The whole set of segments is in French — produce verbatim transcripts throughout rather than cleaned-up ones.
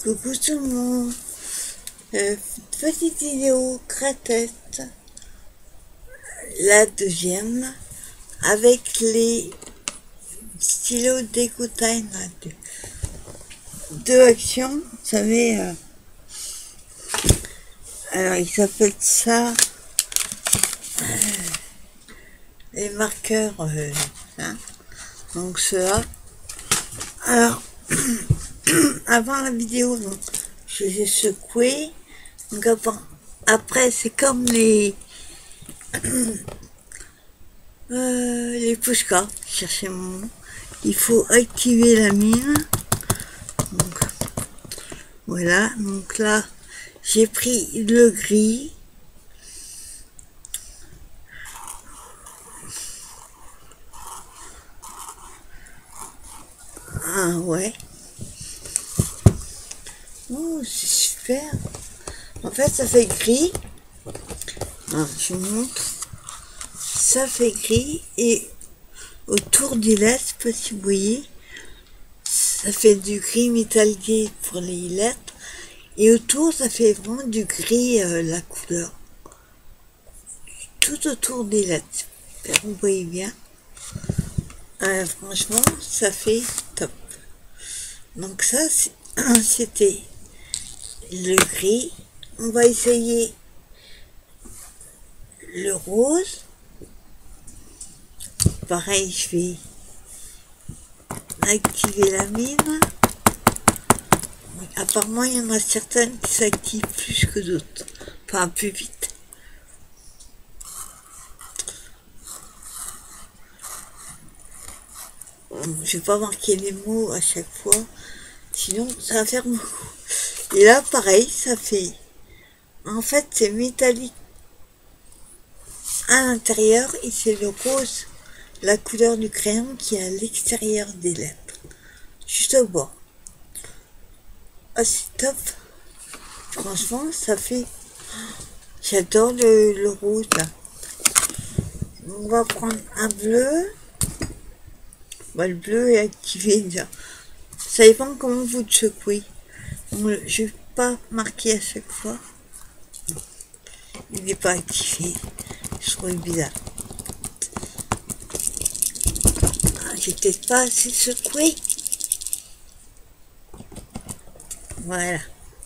Coucou tout le monde, euh, petite vidéo grattette, la deuxième, avec les stylos DecoTime, deux, deux actions, vous savez, euh, alors ils s'appellent ça, euh, les marqueurs, euh, hein, donc ceux-là, alors, avant la vidéo, donc, je les ai secoués. Donc après, après c'est comme les euh, les pushkas, cherchez mon nom. Il faut activer la mine. Donc, voilà, donc là j'ai pris le gris. Ah ouais. Oh, c'est super. En fait, ça fait gris. Alors, je vous montre. Ça fait gris et autour du L E D, je sais pas si vous voyez, ça fait du gris métallique pour les lettres. Et autour, ça fait vraiment du gris, euh, la couleur. Tout autour des lettres. J'espère que vous voyez bien. Euh, franchement, ça fait top. Donc ça, c'était le gris. On va essayer le rose. Pareil, je vais activer la mine. Apparemment, il y en a certaines qui s'activent plus que d'autres. Enfin, plus vite. Je vais pas marquer les mots à chaque fois. Sinon, ça va faire beaucoup. Et là, pareil, ça fait... En fait, c'est métallique à l'intérieur et c'est le rose, la couleur du crayon qui est à l'extérieur des lettres. Juste au bord. Ah, c'est top. Franchement, ça fait... J'adore le, le rouge, là. On va prendre un bleu. Bah, le bleu est activé, déjà. Ça dépend comment vous le secouez. Je vais pas marquer à chaque fois. Il n'est pas activé. Je trouve bizarre. Ah, j'ai peut-être pas assez secoué. Voilà.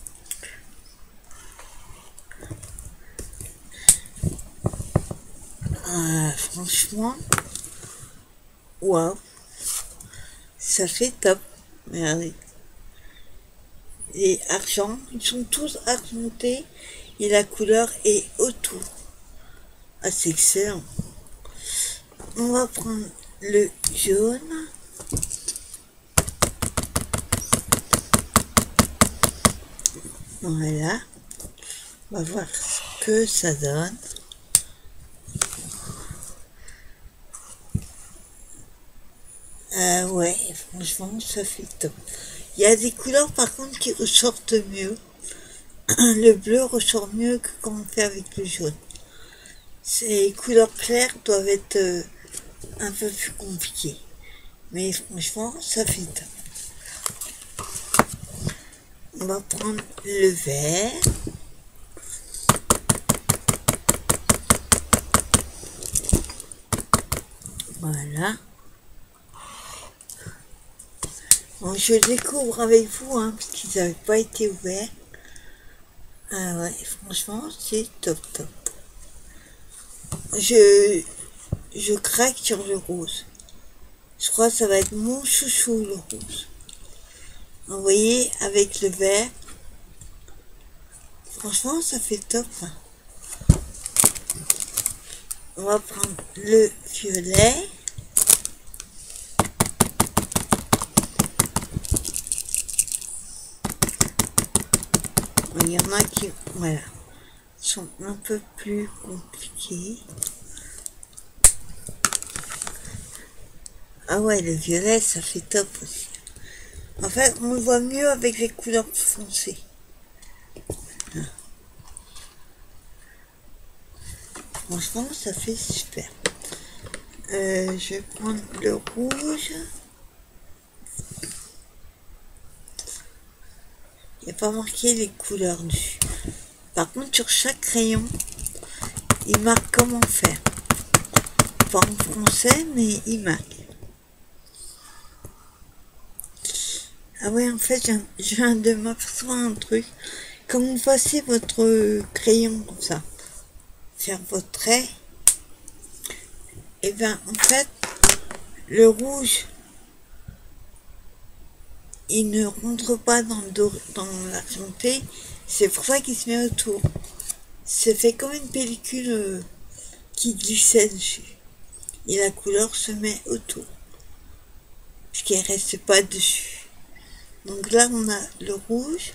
Euh, franchement, waouh, ça fait top. Regardez. Les argents, ils sont tous argentés et la couleur est autour. Ah, c'est excellent. On va prendre le jaune. Voilà. On va voir ce que ça donne. Euh, ouais, franchement, ça fait top. Il y a des couleurs, par contre, qui ressortent mieux. Le bleu ressort mieux que quand on fait avec le jaune. Ces couleurs claires doivent être euh, un peu plus compliquées. Mais franchement, ça fait top. On va prendre le vert. Voilà. Bon, je découvre avec vous, hein, parce qu'ils n'avaient pas été ouverts. Ah ouais, franchement, c'est top top. Je, je craque sur le rose. Je crois que ça va être mon chouchou, le rose. Vous voyez, avec le vert. Franchement, ça fait top. Hein. On va prendre le violet. Il y en a qui, voilà, sont un peu plus compliqués. Ah ouais, le violet, ça fait top aussi. En fait, on le voit mieux avec les couleurs foncées. Franchement, ça fait super. Euh, je vais prendre le rouge. n'y a pas marqué les couleurs dessus. Par contre, sur chaque crayon, il marque comment faire. Pas en français, mais il marque. Ah ouais, en fait, je viens de m'apercevoir un truc. Quand vous passez votre crayon comme ça, faire votre trait, et bien en fait, le rouge, il ne rentre pas dans, le dos, dans l'argenté, c'est pour ça qu'il se met autour. C'est fait comme une pellicule euh, qui glissait dessus. Et la couleur se met autour. Parce qu'elle reste pas dessus. Donc là, on a le rouge.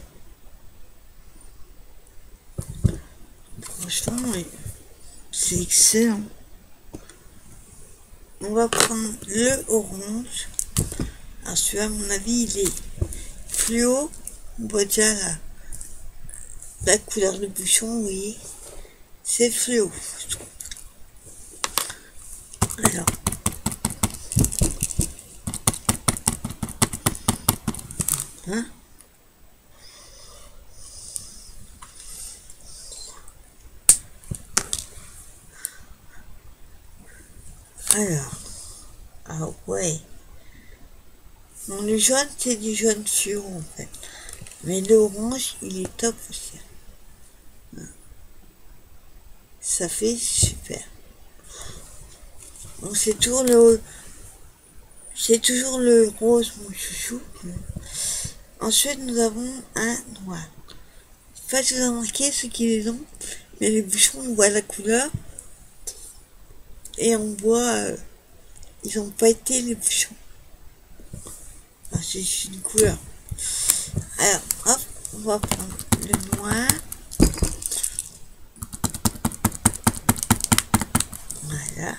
Franchement, c'est excellent. On va prendre le orange. Alors celui-là, à mon avis, il est fluo. On voit déjà la, la couleur du bouchon, oui. C'est fluo. Alors. Hein? Alors. Ah ouais. Bon, le jaune, c'est du jaune fluo, en fait. Mais l'orange, il est top aussi. Ça fait super. Donc c'est toujours le c'est toujours le rose, mon chouchou. Ensuite nous avons un noir. Je sais pas si vous avez remarqué ceux qui les ont, mais les bouchons on voit la couleur et on voit euh, ils ont pas été les bouchons. Enfin, c'est juste une couleur. Alors hop, on va prendre le noir. Voilà.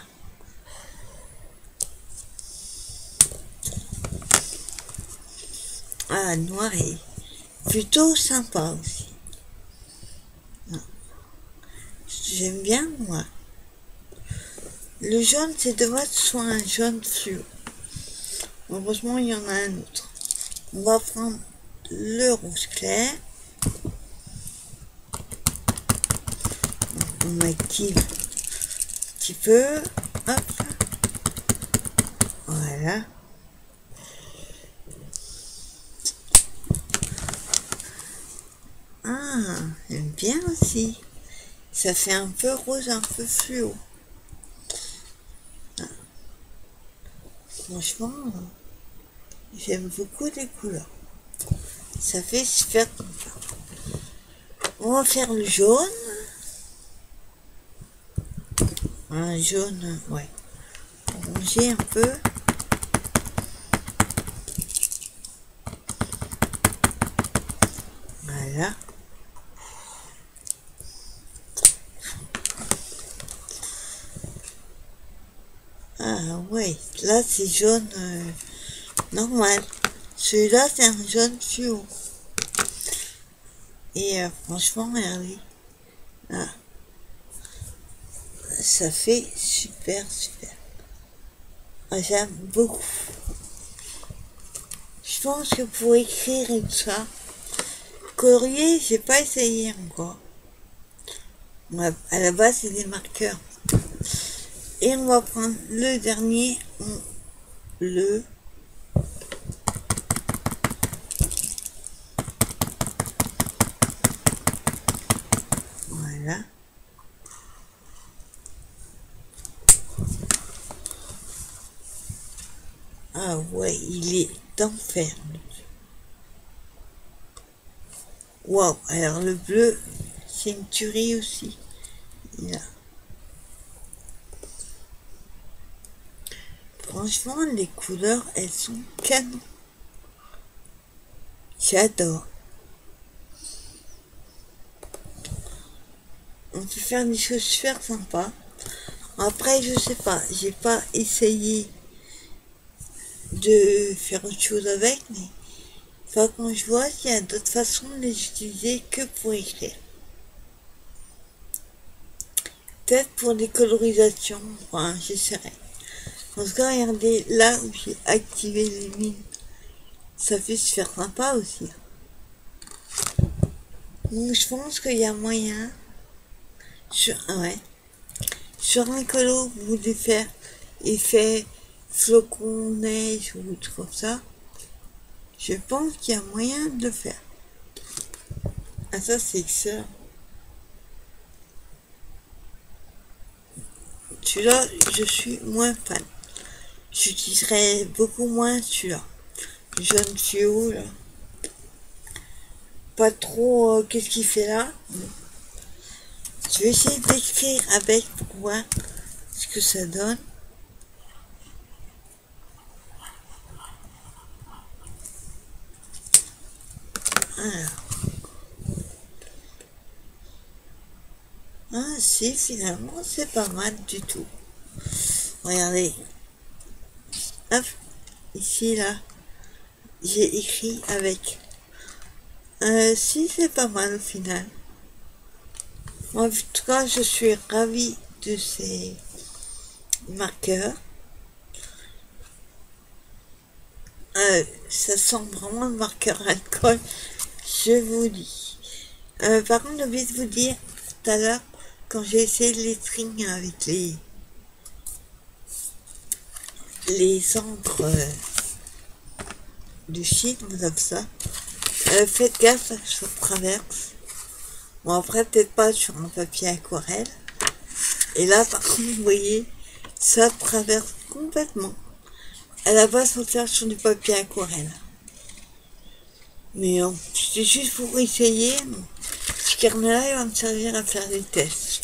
Ah, noir est plutôt sympa aussi. J'aime bien, moi. Le jaune, c'est dommage que ce soit un jaune fluo. Heureusement, il y en a un autre. On va prendre le rouge clair. On active un petit peu. Hop. Voilà. Ah, j'aime bien aussi. Ça fait un peu rose, un peu fluo. Ah. Franchement, j'aime beaucoup les couleurs. Ça fait super sympa. On va faire le jaune. Un jaune, ouais. Orangé un peu. Voilà. Ah ouais, là c'est jaune euh, normal. Celui-là c'est un jaune fluo. Et euh, franchement, regardez. Ah. Ça fait super, super. Ah, j'aime beaucoup. Je pense que pour écrire et tout ça, colorier, j'ai pas essayé encore. À la base, c'est des marqueurs. Et on va prendre le dernier, on le voilà. Ah ouais, il est d'enfer. Waouh, alors le bleu, c'est une tuerie aussi. Là. Franchement, les couleurs, elles sont canon. J'adore. On peut faire des choses super sympas. Après, je sais pas, j'ai pas essayé de faire autre chose avec, mais enfin, quand je vois qu'il y a d'autres façons de les utiliser que pour écrire. Peut-être pour les colorisations, enfin, j'essaierai. En tout cas, regardez, là où j'ai activé les mines, ça fait super sympa aussi. Donc je pense qu'il y a moyen sur, ah ouais, sur un colo, vous voulez faire effet flocon neige ou truc comme ça. Je pense qu'il y a moyen de le faire. Ah ça c'est excellent. Celui-là, je suis moins fan. J'utiliserai beaucoup moins celui-là. Le jaune fluo là. Pas trop euh, qu'est-ce qu'il fait là. Je vais essayer d'écrire avec pour voir ce que ça donne. Alors. Ah si, finalement c'est pas mal du tout. Regardez. Hop, ici là, j'ai écrit avec. Euh, si c'est pas mal au final. En tout cas, je suis ravie de ces marqueurs. Euh, ça sent vraiment le marqueur alcool, je vous dis. Euh, par contre, j'ai oublié de vous dire tout à l'heure, quand j'ai essayé les strings avec les les encres euh, de Chine, comme ça, euh, faites gaffe, ça traverse. Bon, après, peut-être pas sur un papier aquarelle. Et là, par contre, vous voyez, ça traverse complètement. À la base, on faire sur du papier aquarelle. Mais non, c'était juste pour essayer. Ce carnet-là, il va me servir à faire des tests.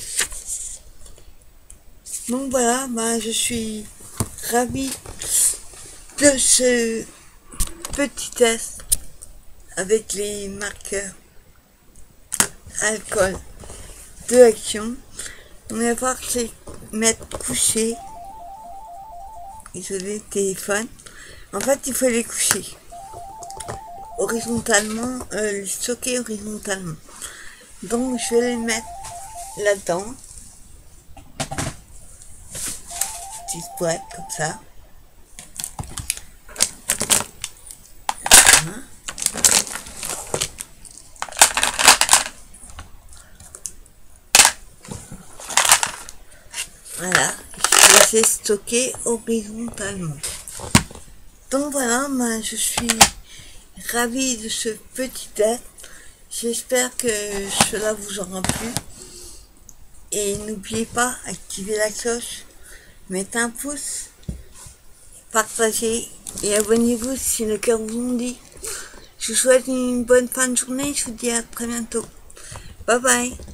Donc voilà, bah, je suis ravie de ce petit test avec les marqueurs alcool de Action. On va voir les mettre couchés, isoler le téléphone. En fait, il faut les coucher horizontalement, euh, les stocker horizontalement. Donc, je vais les mettre là-dedans. Petite boîte comme ça. Voilà. Voilà, je les ai stockés horizontalement. Donc voilà, moi je suis ravie de ce petit test. J'espère que cela vous aura plu. Et n'oubliez pas, activez la cloche, mettez un pouce, partagez et abonnez-vous si le cœur vous en dit. Je vous souhaite une bonne fin de journée, je vous dis à très bientôt. Bye bye.